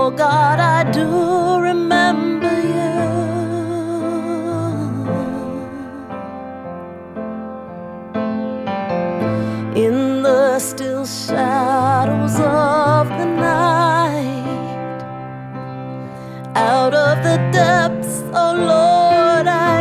Oh God, I do remember you. In the still shadows of the night, out of the depths, oh Lord, I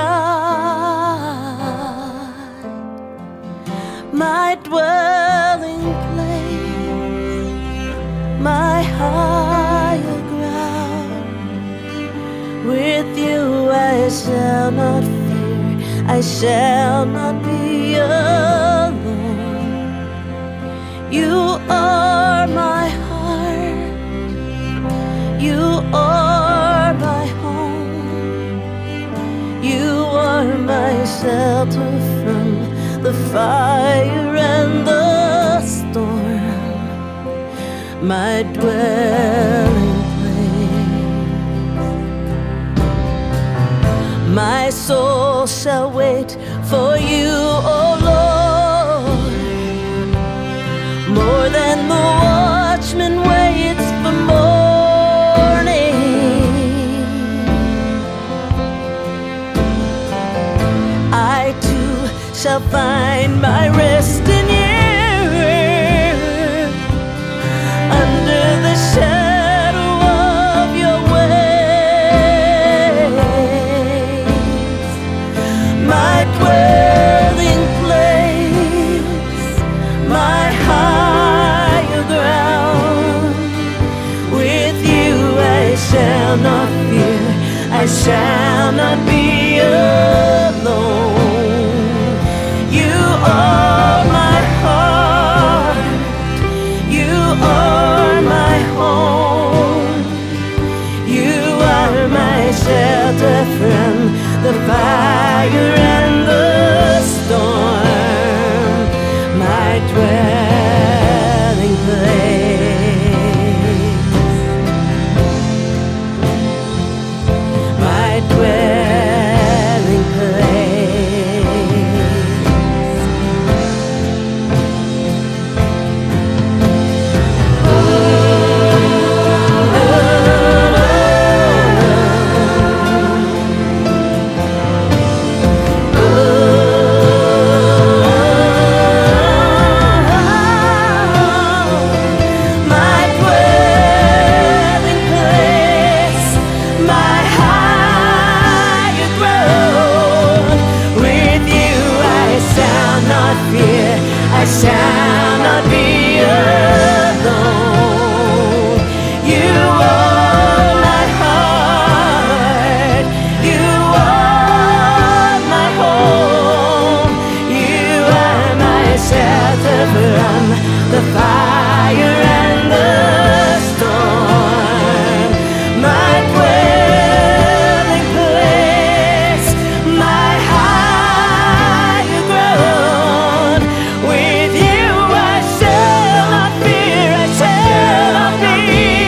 cried. My dwelling place, my higher ground, with you I shall not fear, I shall not be alone. You are my heart, you are my home, you are my shelter from the fire and the storm, my dwelling place. My soul shall wait for you, oh Lord, more than the watchman waits for morning. I too shall find my rest in you, under the shadow of your wings. My dwelling place, my higher ground, with you I shall not fear, I shall not be alone. You are my heart, you are my home, you are my shelter from the fire and the storm, my dwelling place, my dwelling place. I shall not be alone. You are my heart, you are my home, you are my shelter from the fire and the storm, my dwelling place, my higher ground. With you I shall not fear, I shall not be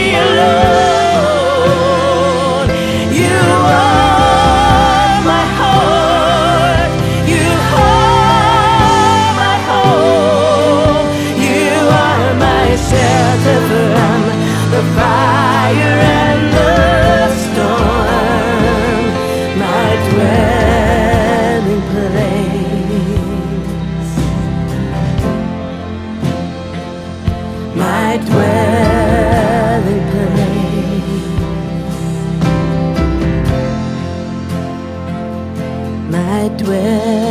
alone. You are my heart, you are my home, you are my shelter from the fire and the storm, my dwelling place, my dwelling place, my dwelling